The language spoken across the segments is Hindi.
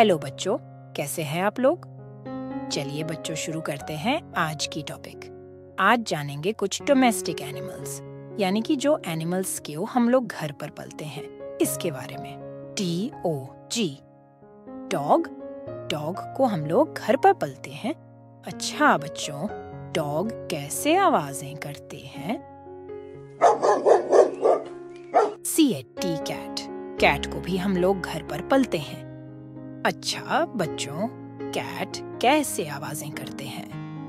हेलो बच्चों, कैसे हैं आप लोग? चलिए बच्चों, शुरू करते हैं आज की टॉपिक। आज जानेंगे कुछ डोमेस्टिक एनिमल्स, यानी कि जो एनिमल्स को हम लोग घर पर पालते हैं, इसके बारे में। DOG, dog. डॉग को हम लोग घर पर पालते हैं। अच्छा बच्चों, डॉग कैसे आवाजें करते हैं? CAT, cat. कैट को भी हम लोग घर पर पालते हैं। अच्छा बच्चों, कैट कैसे आवाजें करते हैं?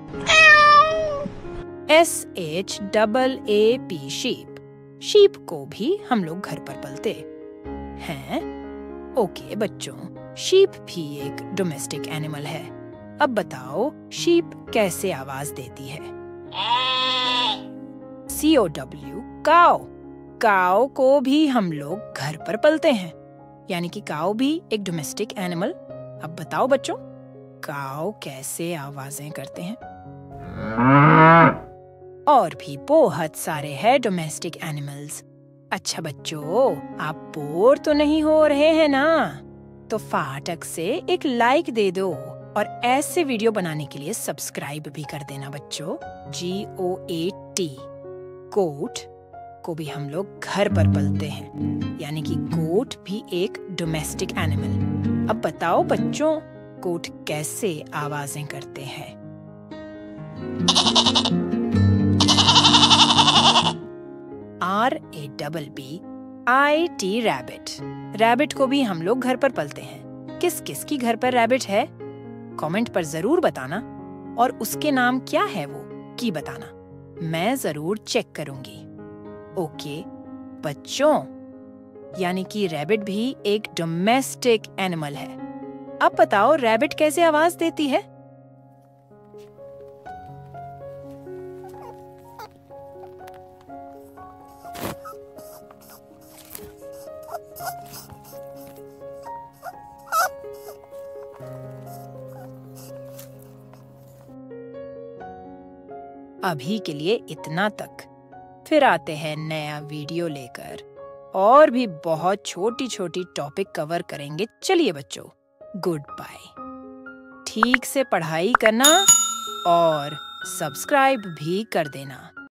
SHAAP, sheep. शीप को भी हम लोग घर पर पालते हैं। ओके बच्चों, शीप भी एक डोमेस्टिक एनिमल है। अब बताओ, शीप कैसे आवाज देती है? COW, काऊ। काऊ को भी हम लोग घर पर पालते हैं, यानी कि काऊ भी एक डोमेस्टिक एनिमल। अब बताओ बच्चों, काऊ कैसे आवाजें करते हैं? और भी बहुत सारे हैं डोमेस्टिक एनिमल्स। अच्छा बच्चों, आप बोर तो नहीं हो रहे हैं ना? तो फाटक से एक लाइक दे दो और ऐसे वीडियो बनाने के लिए सब्सक्राइब भी कर देना बच्चों। GOAT, गोट को भी हम लोग घर पर पालते हैं, यानी कि गोट भी एक डोमेस्टिक एनिमल। अब बताओ बच्चों, गोट कैसे आवाजें करते हैं? RABBIT, rabbit. रैबिट को भी हम लोग घर पर पालते हैं। किस किस की घर पर रैबिट है? कमेंट पर जरूर बताना, और उसके नाम क्या है वो की बताना। मैं जरूर चेक करूंगी। ओके बच्चों, यानी कि रैबिट भी एक डोमेस्टिक एनिमल है। अब बताओ, रैबिट कैसे आवाज देती है? अभी के लिए इतना तक। फिर आते हैं नया वीडियो लेकर, और भी बहुत छोटी छोटी टॉपिक कवर करेंगे। चलिए बच्चों, गुड बाय। ठीक से पढ़ाई करना और सब्सक्राइब भी कर देना।